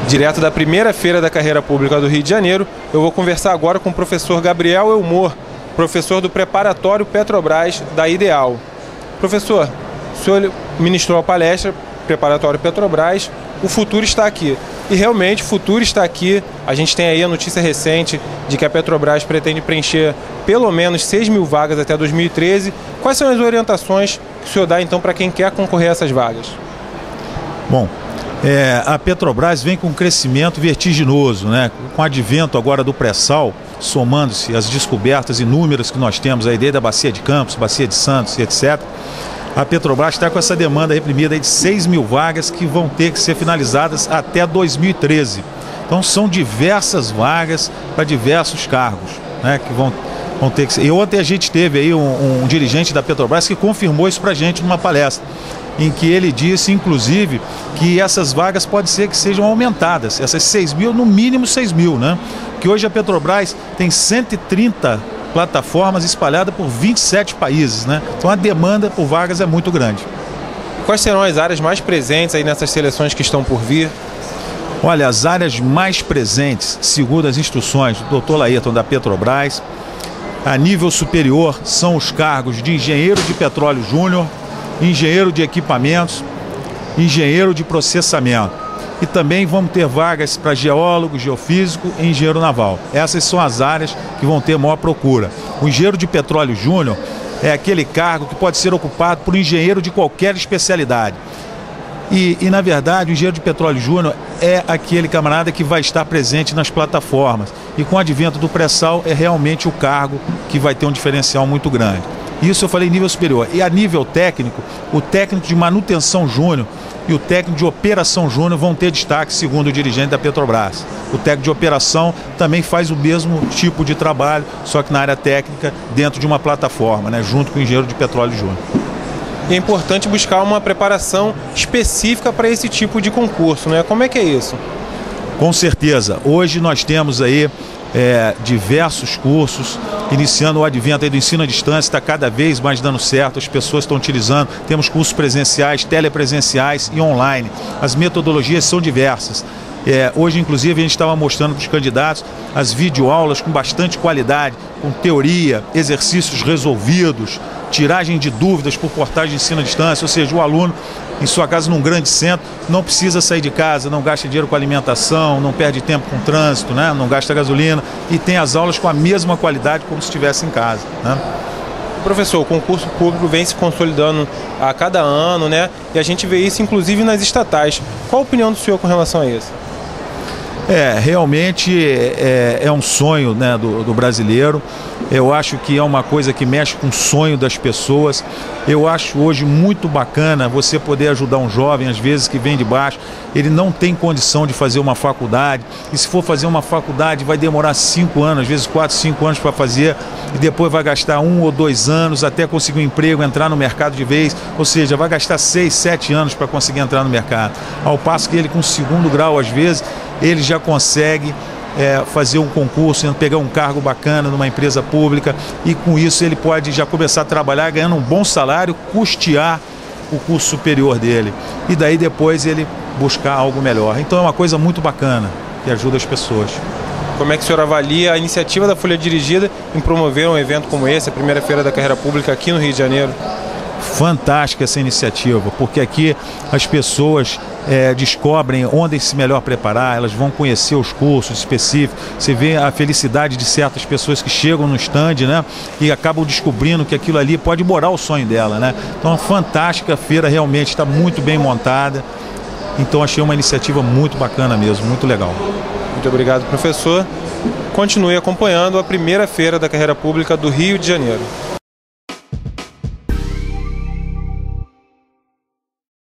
Direto da primeira feira da carreira pública do Rio de Janeiro, eu vou conversar agora com o professor Gabriel Elmor, professor do preparatório Petrobras da Ideal. Professor, o senhor ministrou a palestra Preparatório Petrobras, o futuro está aqui. E realmente o futuro está aqui. A gente tem aí a notícia recente de que a Petrobras pretende preencher pelo menos 6 mil vagas até 2013. Quais são as orientações que o senhor dá então para quem quer concorrer a essas vagas? Bom, a Petrobras vem com um crescimento vertiginoso, né? Com o advento agora do pré-sal, somando-se as descobertas inúmeras que nós temos aí desde a Bacia de Campos, Bacia de Santos e etc., a Petrobras está com essa demanda reprimida aí de 6 mil vagas que vão ter que ser finalizadas até 2013. Então são diversas vagas para diversos cargos, né, que vão ter que ser. E ontem a gente teve aí um dirigente da Petrobras que confirmou isso para a gente numa palestra, em que ele disse, inclusive, que essas vagas pode ser que sejam aumentadas, essas 6 mil, no mínimo 6 mil, né? Que hoje a Petrobras tem 130 plataformas espalhadas por 27 países, né? Então a demanda por vagas é muito grande. Quais serão as áreas mais presentes aí nessas seleções que estão por vir? Olha, as áreas mais presentes, segundo as instruções do Dr. Laerton da Petrobras, a nível superior são os cargos de engenheiro de petróleo júnior, engenheiro de equipamentos, engenheiro de processamento. E também vamos ter vagas para geólogo, geofísico e engenheiro naval. Essas são as áreas que vão ter maior procura. O engenheiro de petróleo júnior é aquele cargo que pode ser ocupado por engenheiro de qualquer especialidade. E na verdade, o engenheiro de petróleo júnior é aquele camarada que vai estar presente nas plataformas. E com o advento do pré-sal, é realmente o cargo que vai ter um diferencial muito grande. Isso eu falei em nível superior. E a nível técnico, o técnico de manutenção júnior e o técnico de operação júnior vão ter destaque, segundo o dirigente da Petrobras. O técnico de operação também faz o mesmo tipo de trabalho, só que na área técnica, dentro de uma plataforma, né, junto com o engenheiro de petróleo júnior. E é importante buscar uma preparação específica para esse tipo de concurso, né? Como é que é isso? Com certeza. Hoje nós temos aí diversos cursos, iniciando o advento aí do ensino à distância, está cada vez mais dando certo, as pessoas estão utilizando, temos cursos presenciais, telepresenciais e online. As metodologias são diversas. Hoje, inclusive, a gente estava mostrando para os candidatos as videoaulas com bastante qualidade, com teoria, exercícios resolvidos, tiragem de dúvidas por portais de ensino à distância, ou seja, o aluno, em sua casa, num grande centro, não precisa sair de casa, não gasta dinheiro com alimentação, não perde tempo com trânsito, né? Não gasta gasolina e tem as aulas com a mesma qualidade como se estivesse em casa, né? Professor, o concurso público vem se consolidando a cada ano, né? E a gente vê isso inclusive nas estatais. Qual a opinião do senhor com relação a isso? Realmente é um sonho, né, do brasileiro. Eu acho que é uma coisa que mexe com o sonho das pessoas. Eu acho hoje muito bacana você poder ajudar um jovem, às vezes, que vem de baixo, ele não tem condição de fazer uma faculdade, e se for fazer uma faculdade vai demorar 5 anos, às vezes 4, 5 anos para fazer, e depois vai gastar 1 ou 2 anos até conseguir um emprego, entrar no mercado de vez, ou seja, vai gastar 6, 7 anos para conseguir entrar no mercado. Ao passo que ele com 2º grau, às vezes, ele já consegue fazer um concurso, pegar um cargo bacana numa empresa pública, e com isso ele pode já começar a trabalhar ganhando um bom salário, custear o curso superior dele e daí depois ele buscar algo melhor. Então é uma coisa muito bacana que ajuda as pessoas. Como é que o senhor avalia a iniciativa da Folha Dirigida em promover um evento como esse, a primeira feira da carreira pública aqui no Rio de Janeiro? Fantástica essa iniciativa, porque aqui as pessoas descobrem onde se melhor preparar, elas vão conhecer os cursos específicos, você vê a felicidade de certas pessoas que chegam no stand, né, e acabam descobrindo que aquilo ali pode morar o sonho dela, né? Então, uma fantástica feira, realmente está muito bem montada, então achei uma iniciativa muito bacana mesmo, muito legal. Muito obrigado, professor. Continue acompanhando a primeira feira da carreira pública do Rio de Janeiro.